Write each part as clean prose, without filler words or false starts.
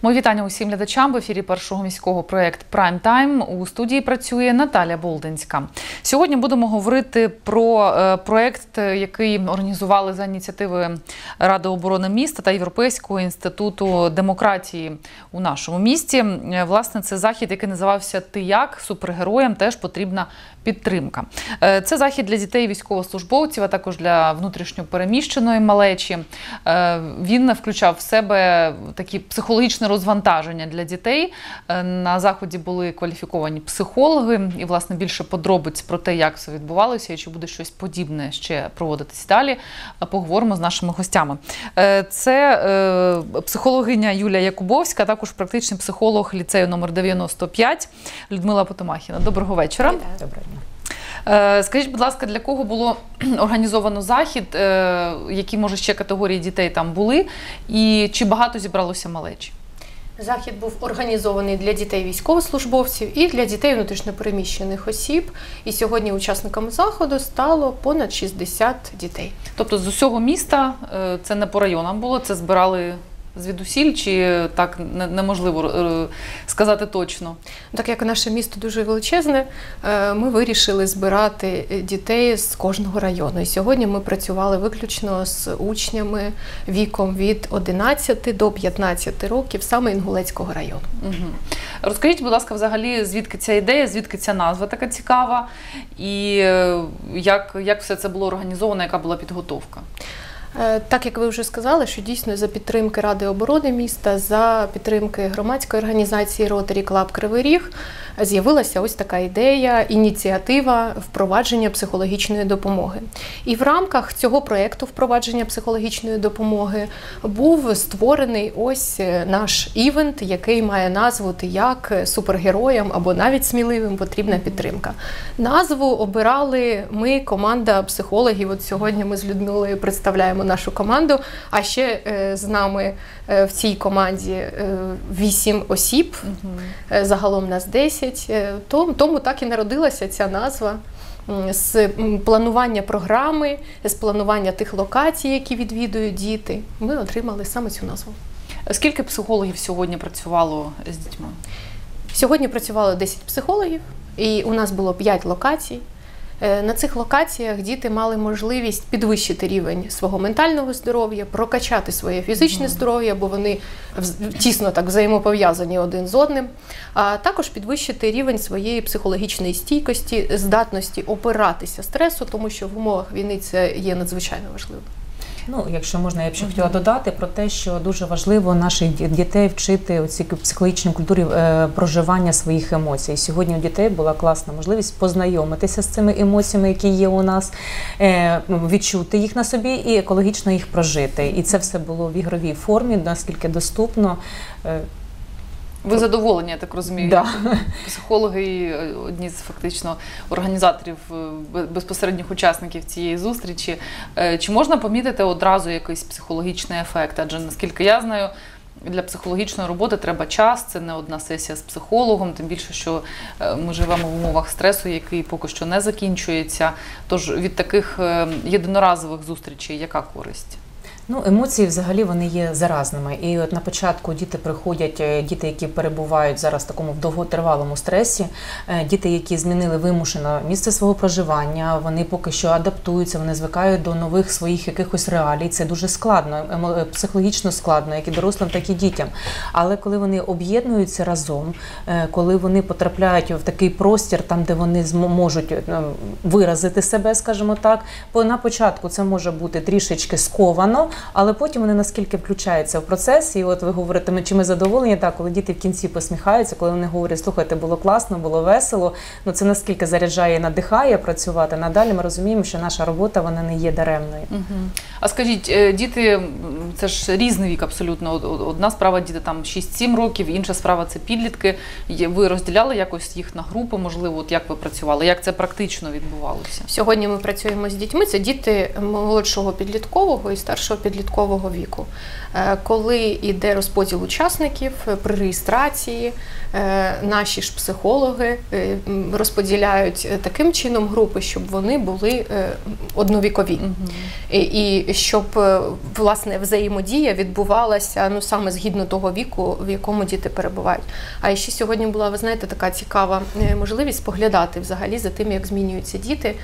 Мої вітання усім глядачам. В ефірі Першого міського проєкт «Прайм Тайм». У студії працює Наталя Болдинська. Сьогодні будемо говорити про проєкт, який організували за ініціативи Ради оборони міста та Європейського інституту демократії у нашому місті. Власне, це захід, який називався «Ти як? Супергероям теж потрібна підтримка». Це захід для дітей військовослужбовців, а також для внутрішньо переміщеної малечі. Він включав в себе такі психологічне розвантаження для дітей. На заході були кваліфіковані психологи і, власне, більше подробиць про те, як все відбувалося і чи буде щось подібне ще проводитись далі, поговоримо з нашими гостями. Це психологиня Юлія Якубовська, також практичний психолог ліцею номер 95 Людмила Потомахіна. Доброго вечора. Доброго дня. Скажіть, будь ласка, для кого було організовано захід, які, може, ще категорії дітей там були, і чи багато зібралося малечі? Захід був організований для дітей військовослужбовців і для дітей внутрішньопереміщених осіб. І сьогодні учасниками заходу стало понад 60 дітей. Тобто з усього міста, це не по районам було, це збирали звідусіль, чи так неможливо сказати точно? Так як наше місто дуже величезне, ми вирішили збирати дітей з кожного району. І сьогодні ми працювали виключно з учнями віком від 11 до 15 років саме Інгулецького району. Угу. Розкажіть, будь ласка, взагалі, звідки ця ідея, звідки ця назва така цікава, і як все це було організовано, яка була підготовка? Так, як ви вже сказали, що дійсно за підтримки Ради оборони міста, за підтримки громадської організації Rotary Club Кривий Ріг з'явилася ось така ідея, ініціатива впровадження психологічної допомоги. І в рамках цього проєкту впровадження психологічної допомоги був створений ось наш івент, який має назву «Ти як? Супергероям» або навіть сміливим потрібна підтримка. Назву обирали ми, команда психологів. От сьогодні ми з Людмилою представляємо нашу команду, а ще з нами в цій команді 8 осіб, загалом нас 10. Тому так і народилася ця назва. З планування програми, з планування тих локацій, які відвідують діти, ми отримали саме цю назву. Скільки психологів сьогодні працювало з дітьми? Сьогодні працювало 10 психологів, і у нас було 5 локацій. На цих локаціях діти мали можливість підвищити рівень свого ментального здоров'я, прокачати своє фізичне здоров'я, бо вони тісно так взаємопов'язані один з одним, а також підвищити рівень своєї психологічної стійкості, здатності опиратися стресу, тому що в умовах війни це є надзвичайно важливо. Ну, якщо можна, я б ще хотіла додати про те, що дуже важливо наших дітей вчити у цій психологічній культурі проживання своїх емоцій. Сьогодні у дітей була класна можливість познайомитися з цими емоціями, які є у нас, відчути їх на собі і екологічно їх прожити. І це все було в ігровій формі, наскільки доступно. Ви задоволені, я так розумію, да. Психологи і одні з фактично організаторів, безпосередніх учасників цієї зустрічі. Чи можна помітити одразу якийсь психологічний ефект? Адже, наскільки я знаю, для психологічної роботи треба час, це не одна сесія з психологом, тим більше, що ми живемо в умовах стресу, який поки що не закінчується. Тож від таких єдиноразових зустрічей яка користь? Ну, емоції взагалі вони є заразними. І от на початку діти приходять, діти, які перебувають зараз в такому довготривалому стресі, діти, які змінили вимушено місце свого проживання, вони поки що адаптуються, вони звикають до нових своїх якихось реалій. Це дуже складно, психологічно складно, як і дорослим, так і дітям. Але коли вони об'єднуються разом, коли вони потрапляють в такий простір, там, де вони можуть виразити себе, скажімо так, на початку це може бути трішечки сковано, але потім вони наскільки включаються в процес, і от ви говорите, чи ми задоволені, так, коли діти в кінці посміхаються, коли вони говорять, слухайте, було класно, було весело, ну це наскільки заряджає і надихає працювати. Надалі ми розуміємо, що наша робота, вона не є даремною. А скажіть, діти, це ж різний вік абсолютно, одна справа діти там 6-7 років, інша справа це підлітки. Ви розділяли якось їх на групи, можливо, от як ви працювали, як це практично відбувалося? Сьогодні ми працюємо з дітьми, це діти молодшого підліткового і старшого підліткового віку. Коли йде розподіл учасників при реєстрації, наші ж психологи розподіляють таким чином групи, щоб вони були одновікові. І щоб, власне, взаємодія відбувалася саме згідно того віку, в якому діти перебувають. А ще сьогодні була, ви знаєте, така цікава можливість споглядати взагалі за тим, як змінюються діти.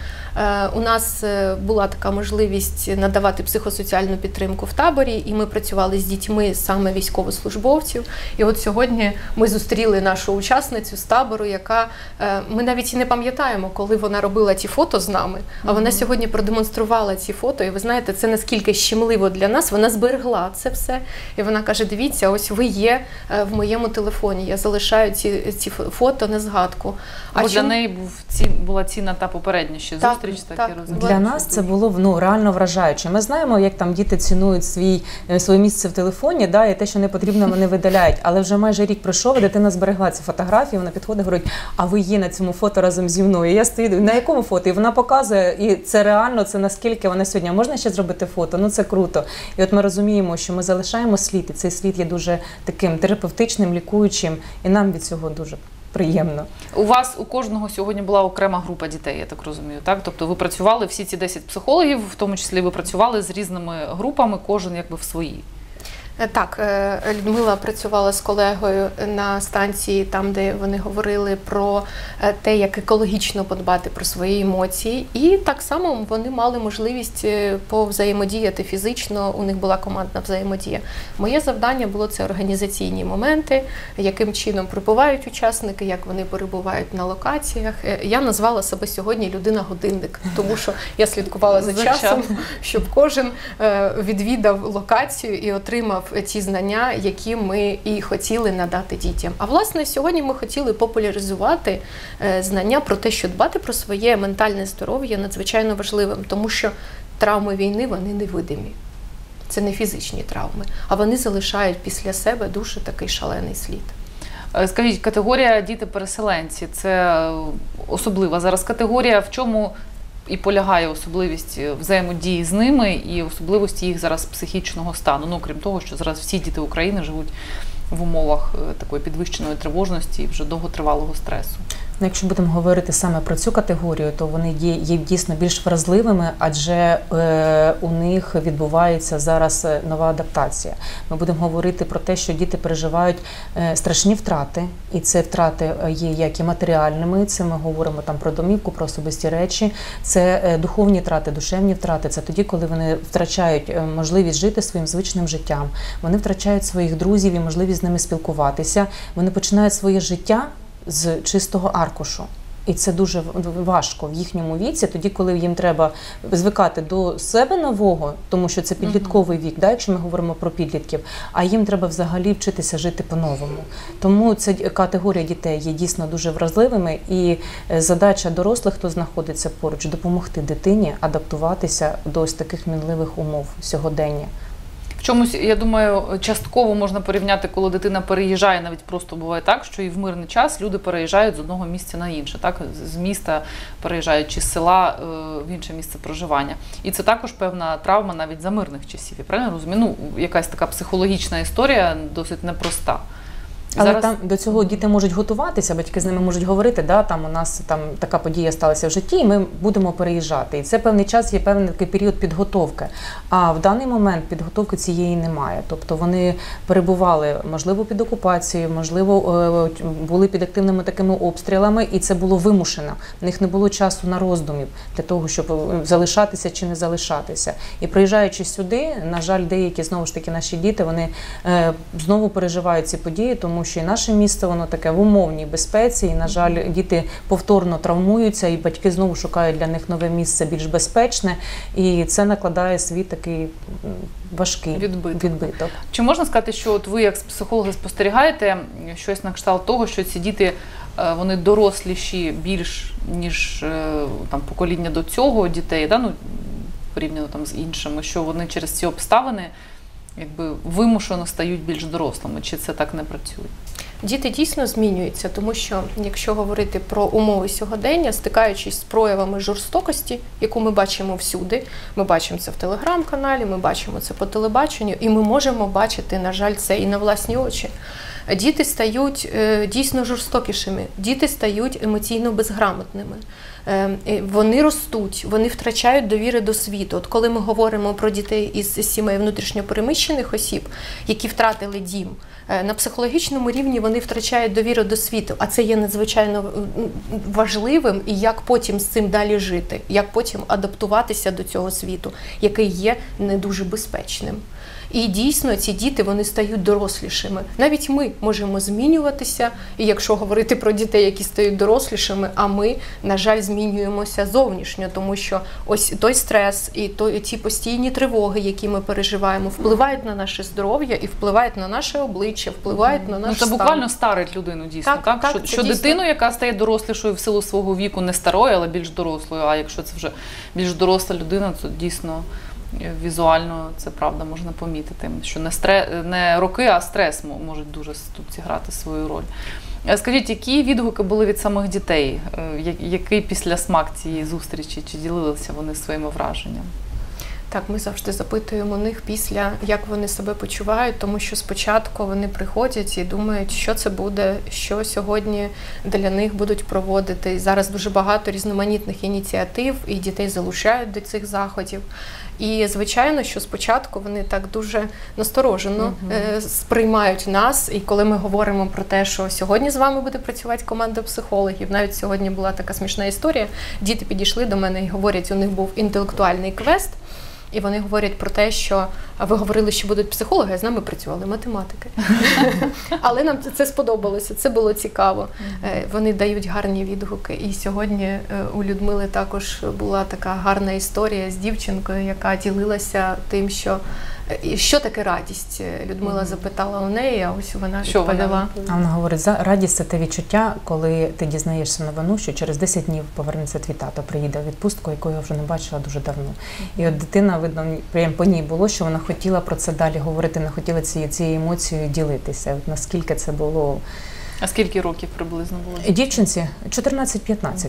У нас була така можливість надавати психосоціальну підтримку в таборі, і ми працювали з дітьми саме військовослужбовців. І от сьогодні ми зустріли нашу учасницю з табору, яка, ми навіть і не пам'ятаємо, коли вона робила ті фото з нами, а вона сьогодні продемонструвала ці фото, і ви знаєте, це наскільки щемливо для нас, вона зберегла це все, і вона каже, дивіться, ось ви є в моєму телефоні, я залишаю ці фото на згадку. Бо для неї була цінна та попередня ще зустріч, так я розумію. Для нас це було реально вражаюче. Ми знаємо, як там діти цінують своє місце в телефоні, і те, що не потрібно, вони видаляють. Але вже майже рік пройшов, і дитина зберегла ці фотографії, вона підходить і говорить, а ви є на цьому фото разом зі мною. І я стою, на якому фото? І вона показує, і це реально, це наскільки вона сьогодні, можна ще зробити фото? Це круто. І от ми розуміємо, що ми залишаємо слід, і цей слід є дуже таким терапевтичним, лікуючим, і нам від цього дуже приємно. У кожного сьогодні була окрема група дітей, я так розумію, так? Тобто ви працювали, всі ці 10 психологів, в тому числі ви працювали з різними групами, кожен якби в своїй. Так, Людмила працювала з колегою на станції, там, де вони говорили про те, як екологічно подбати про свої емоції. І так само вони мали можливість повзаємодіяти фізично, у них була командна взаємодія. Моє завдання було це організаційні моменти, яким чином прибувають учасники, як вони перебувають на локаціях. Я назвала себе сьогодні людина-годинник, тому що я слідкувала за часом, щоб кожен відвідав локацію і отримав ті знання, які ми і хотіли надати дітям. А власне, сьогодні ми хотіли популяризувати знання про те, що дбати про своє ментальне здоров'я надзвичайно важливим, тому що травми війни, вони невидимі. Це не фізичні травми, а вони залишають після себе дуже такий шалений слід. Скажіть, категорія діти-переселенці – це особлива зараз категорія, в чому і полягає особливість взаємодії з ними і особливості їх зараз психічного стану. Крім того, що зараз всі діти України живуть в умовах такої підвищеної тривожності і вже довготривалого стресу. Якщо будемо говорити саме про цю категорію, то вони є дійсно більш вразливими, адже у них відбувається зараз нова адаптація. Ми будемо говорити про те, що діти переживають страшні втрати, і це втрати є як і матеріальними, це ми говоримо там про домівку, про особисті речі, це духовні втрати, душевні втрати, це тоді, коли вони втрачають можливість жити своїм звичним життям, вони втрачають своїх друзів і можливість з ними спілкуватися, вони починають своє життя з чистого аркушу. І це дуже важко в їхньому віці, тоді, коли їм треба звикати до себе нового, тому що це підлітковий вік, якщо ми говоримо про підлітків, а їм треба взагалі вчитися жити по-новому. Тому ця категорія дітей є дійсно дуже вразливими, і задача дорослих, хто знаходиться поруч, допомогти дитині адаптуватися до ось таких мінливих умов сьогодення. В чомусь, я думаю, частково можна порівняти, коли дитина переїжджає, навіть просто буває так, що і в мирний час люди переїжджають з одного місця на інше, так? З міста переїжджають чи з села в інше місце проживання. І це також певна травма навіть за мирних часів. Я правильно розумію? Якась така психологічна історія досить непроста. Але зараз там до цього діти можуть готуватися, батьки з ними можуть говорити, там у нас там така подія сталася в житті, і ми будемо переїжджати. І це певний час, є певний такий період підготовки. А в даний момент підготовки цієї немає. Тобто вони перебували, можливо, під окупацією, можливо, були під активними такими обстрілами, і це було вимушено. В них не було часу на роздумів для того, щоб залишатися чи не залишатися. І приїжджаючи сюди, на жаль, деякі, знову ж таки, наші діти, вони знову переживають ці події, тому що і наше місто, воно таке в умовній безпеці, і, на жаль, діти повторно травмуються, і батьки знову шукають для них нове місце більш безпечне, і це накладає свій такий важкий відбиток. Чи можна сказати, що от ви, як психологи, спостерігаєте щось на кшталт того, що ці діти, вони доросліші більш, ніж там, покоління до цього дітей, порівняно там з іншими, що вони через ці обставини якби вимушено стають більш дорослими, чи це так не працює? Діти дійсно змінюються, тому що, якщо говорити про умови сьогодення, стикаючись з проявами жорстокості, яку ми бачимо всюди, ми бачимо це в телеграм-каналі, ми бачимо це по телебаченню, і ми можемо бачити, на жаль, це і на власні очі. діти стають дійсно жорстокішими, діти стають емоційно безграмотними. Вони ростуть, вони втрачають довіри до світу. От коли ми говоримо про дітей із сімей внутрішньопереміщених осіб, які втратили дім, на психологічному рівні вони втрачають довіру до світу, а це є надзвичайно важливим, і як потім з цим далі жити, як потім адаптуватися до цього світу, який є не дуже безпечним. І дійсно ці діти, вони стають дорослішими. Навіть ми можемо змінюватися, і якщо говорити про дітей, які стають дорослішими, а ми, на жаль, змінюємося зовнішньо, тому що ось той стрес і ті постійні тривоги, які ми переживаємо, впливають на наше здоров'я і впливають на наше обличчя, впливають на наш стан. Це буквально старить людину, дійсно, так? Що дитину, яка стає дорослішою в силу свого віку, не старою, але більш дорослою, а якщо це вже більш доросла людина, то дійсно візуально це правда можна помітити, що не роки, а стрес можуть дуже тут зіграти свою роль. Скажіть, які відгуки були від самих дітей? Який післясмак цієї зустрічі? Чи ділилися вони своїми враженнями? Так, ми завжди запитуємо у них після, як вони себе почувають, тому що спочатку вони приходять і думають, що це буде, що сьогодні для них будуть проводити. І зараз дуже багато різноманітних ініціатив, і дітей залучають до цих заходів. І, звичайно, що спочатку вони так дуже насторожено сприймають нас. І коли ми говоримо про те, що сьогодні з вами буде працювати команда психологів, навіть сьогодні була така смішна історія, діти підійшли до мене і говорять, у них був інтелектуальний квест, і вони говорять про те, що ви говорили, що будуть психологи, а з нами працювали математики. Але нам це сподобалося, це було цікаво. Вони дають гарні відгуки. І сьогодні у Людмили також була така гарна історія з дівчинкою, яка ділилася тим, що таке радість. Людмила запитала у неї, а ось вона відповіла. А вона говорить, радість – це те відчуття, коли ти дізнаєшся новину, що через 10 днів повернеться твій тато, приїде в відпустку, яку я вже не бачила дуже давно. І от дитина, видно, прямо по ній було, що вона хотіла про це далі говорити, не хотіла цією емоцією ділитися. От наскільки це було... А скільки років приблизно було? Дівчинці 14-15.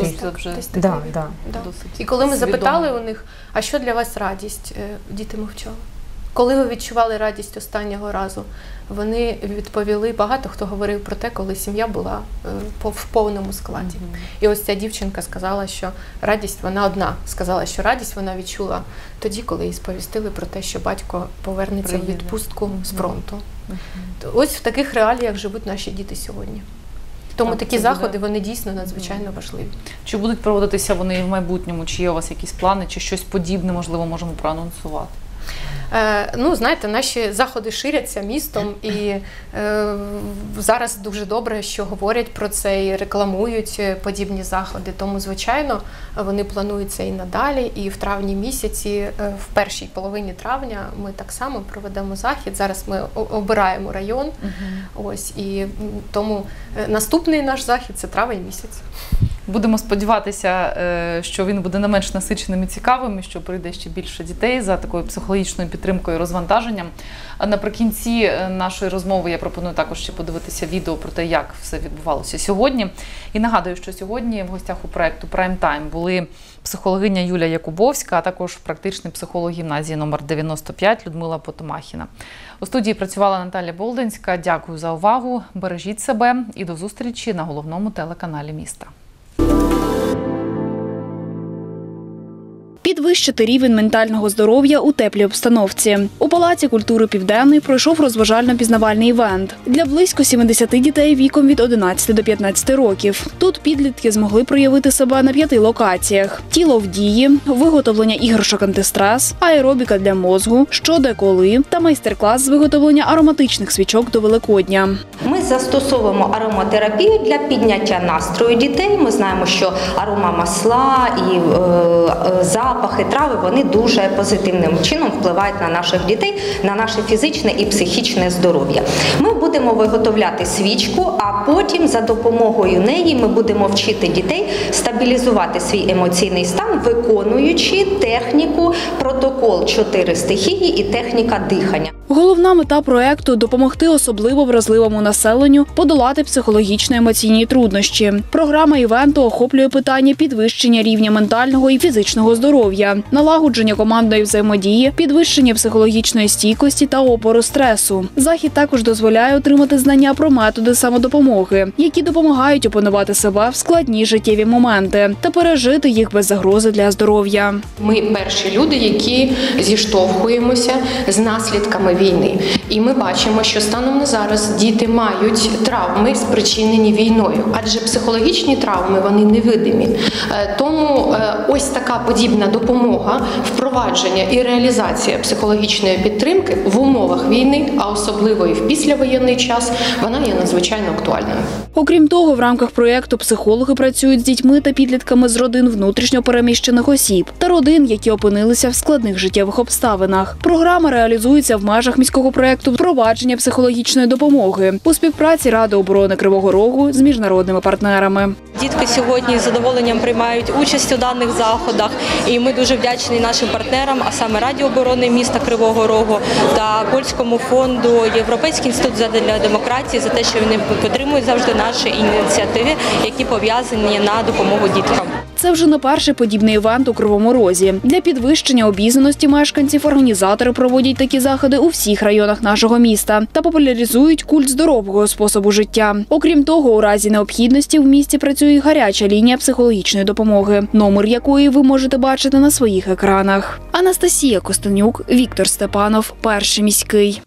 І коли ми запитали у них, а що для вас радість, діти мовчали. Коли ви відчували радість останнього разу, вони відповіли, багато хто говорив про те, коли сім'я була в повному складі. І ось ця дівчинка сказала, що радість вона одна. Сказала, що радість вона відчула тоді, коли їй сповістили про те, що батько повернеться в відпустку з фронту. Ось в таких реаліях живуть наші діти сьогодні. Тому такі заходи, вони дійсно надзвичайно важливі. Чи будуть проводитися вони і в майбутньому? Чи є у вас якісь плани, чи щось подібне, можливо, можемо проанонсувати? Ну, знаєте, наші заходи ширяться містом, і зараз дуже добре, що говорять про це і рекламують подібні заходи. Тому, звичайно, вони плануються і надалі. І в травні місяці, в першій половині травня, ми так само проведемо захід. Зараз ми обираємо район. Ось, і тому наступний наш захід – це травень місяць. Будемо сподіватися, що він буде не менш насиченим і цікавим, і що прийде ще більше дітей за такою психологічною підтримкою і розвантаженням. А наприкінці нашої розмови я пропоную також ще подивитися відео про те, як все відбувалося сьогодні. І нагадую, що сьогодні в гостях у проєкту Prime Time були психологиня Юлія Якубовська, а також практичний психолог гімназії номер 95 Людмила Потомахіна. У студії працювала Наталя Болдинська. Дякую за увагу, бережіть себе і до зустрічі на головному телеканалі міста. Підвищити рівень ментального здоров'я у теплій обстановці. У Палаці культури «Південний» пройшов розважально-пізнавальний івент для близько 70 дітей віком від 11 до 15 років. Тут підлітки змогли проявити себе на 5 локаціях. Тіло в дії, виготовлення іграшок антистрес, аеробіка для мозку, що де коли та майстер-клас з виготовлення ароматичних свічок до Великодня. Ми застосовуємо ароматерапію для підняття настрою дітей. Ми знаємо, що аромамасла і запахи, трави, вони дуже позитивним чином впливають на наших дітей, на наше фізичне і психічне здоров'я. Ми будемо виготовляти свічку, а потім за допомогою неї ми будемо вчити дітей стабілізувати свій емоційний стан, виконуючи техніку протокол 4 стихії і техніка дихання. Головна мета проекту – допомогти особливо вразливому населенню подолати психологічно-емоційні труднощі. Програма івенту охоплює питання підвищення рівня ментального і фізичного здоров'я, налагодження командної взаємодії, підвищення психологічної стійкості та опору стресу. Захід також дозволяє отримати знання про методи самодопомоги, які допомагають опанувати себе в складні життєві моменти та пережити їх без загрози для здоров'я. Ми перші люди, які зіштовхуємося з наслідками війни. І ми бачимо, що станом на зараз діти мають травми, спричинені війною, адже психологічні травми, вони невидимі. Тому ось така подібна допомога, впровадження і реалізація психологічної підтримки в умовах війни, а особливо і в післявоєнний час, вона є надзвичайно актуальною. Окрім того, в рамках проєкту психологи працюють з дітьми та підлітками з родин внутрішньо переміщених осіб та родин, які опинилися в складних життєвих обставинах. Програма реалізується в межах міського проєкту «Впровадження психологічної допомоги» у співпраці Ради оборони Кривого Рогу з міжнародними партнерами. Дітки сьогодні з задоволенням приймають участь у даних заходах, і ми дуже вдячні нашим партнерам, а саме Раді оборони міста Кривого Рогу та Польському фонду Європейський інститут для демократії за те, що вони підтримують завжди наші ініціативи, які пов'язані на допомогу діткам. Це вже не перший подібний івент у Кривому Розі. Для підвищення обізнаності мешканців організатори проводять такі заходи у всіх районах нашого міста та популяризують культ здорового способу життя. Окрім того, у разі необхідності в місті працює гаряча лінія психологічної допомоги, номер якої ви можете бачити на своїх екранах. Анастасія Костенюк, Віктор Степанов, Перший міський.